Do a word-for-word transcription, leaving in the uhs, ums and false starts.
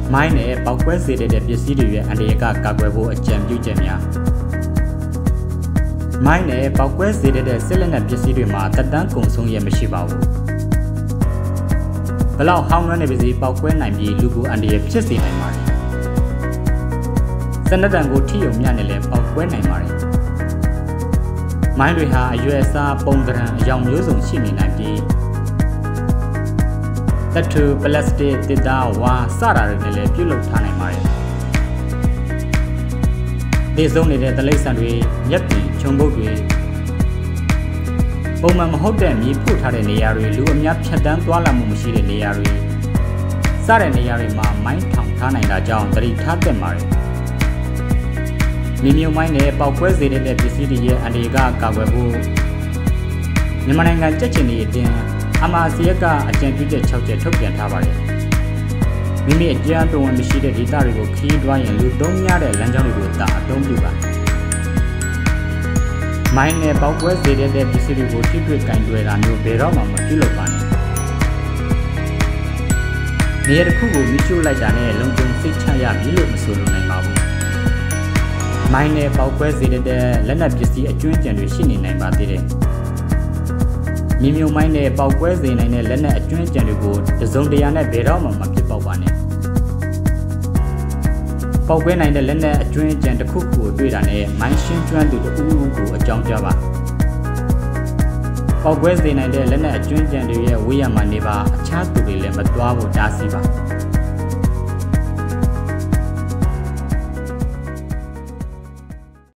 မိုင်းနဲ့ပောက်ကွဲစေတဲ့ပစ္စည်းတွေရဲ့အန္တရာယ်ကကာကွယ်ဖို့အကြံပြုချက်များမိုင်းနဲ့ပောက်ကွဲစေတဲ့စစ်လက်နက်ပစ္စည်းတွေမှာတက်တန်းကုန်ဆုံးရမရှိပါဘူးဘလောက်ဟောင်းနှွမ်းတဲ့ပစ္စည်းပောက်ကွဲနိုင်ပြီးလူကိုအန္တရာယ်ဖြစ်စေနိုင်ပါတယ်စနက်တံကိုထိယုံမြနဲ့လည်းပောက်ကွဲနိုင်ပါတယ်မိုင်းတွေဟာအရွယ်အစားပုံသဏ္ဍာန်အယောင်မျိုးစုံရှိနေနိုင်ပြီးသတ္တုပလတ်စတစ်တစ်သားဝါစတာတွေနဲ့လည်းပြုလုပ်ထားနိုင်ပါတယ်ဒီစုံနေတဲ့တိရစ္ဆာန်တွေမျက်ပြင်ခြုံပုတ်တွေပုံမှန်မဟုတ်တဲ့မြေဖို့ထားတဲ့နေရာတွေလူအများဖြတ်တန်းသွားလာမှုမရှိတဲ့နေရာတွေစတဲ့နေရာတွေမှာမိုင်းထောင်ထားနိုင်တာကြောင့်သတိထားသင့်ပါတယ်မြေမြုပ်မိုင်းနဲ့ပေါက်ကွဲစေတဲ့ပစ္စည်းတွေရဲ့အန္တရာယ်ကကာကွယ်ဖို့မြန်မာနိုင်ငံကြက်ချင်တွေအတင်းအမာစီယက်ကအကြံပြုချက်၆ချက်ထုတ်ပြန်ထားပါတယ်မိမိအကြမ်းတော်ဝင်မရှိတဲ့ဒေသတွေကိုခီးတွားရင်လူသုံးများတဲ့လမ်းကြောင်းတွေကိုတာအသုံးပြုပါမိုင်းနဲ့ပေါက်ကွဲစေတဲ့ပစ္စည်းတွေကိုထိတွေ့ကင်တွယ်တာမျိုးဘယ်တော့မှမပြုလုပ်ပါနဲ့နေရာတစ်ခုကိုမိရှို့လိုက်တာနဲ့လုံခြုံစိတ်ချရပြီလို့မဆိုလိုနိုင်ပါဘူးမိုင်းနဲ့ပေါက်ကွဲစေတဲ့လက်နက်ပစ္စည်းအကျွမ်းကျန်တွေရှိနေနိုင်ပါသေးတယ်မြေမြုပ်မိုင်းနဲ့ပေါက်ကွဲစေနိုင်တဲ့လက်နက်အကျွမ်းကျန်တွေကိုတစုံတရာနဲ့ဘယ်တော့မှမဖြစ်ပေါက်ပါနဲ့ပေါက်ကွဲနိုင်တဲ့လက်နက်အကျွမ်းကျန်တစ်ခုခုကိုတွေ့တာနဲ့မိုင်းရှင်းကျွမ်းသူတစ်ဦးဦးကိုအကြောင်းပြပါပေါက်ကွဲစေနိုင်တဲ့လက်နက်အကျွမ်းကျန်တွေရဲ့ဝေးရမှာနေပါအခြားသူတွေလည်းမတွားဖို့တားဆီးပါ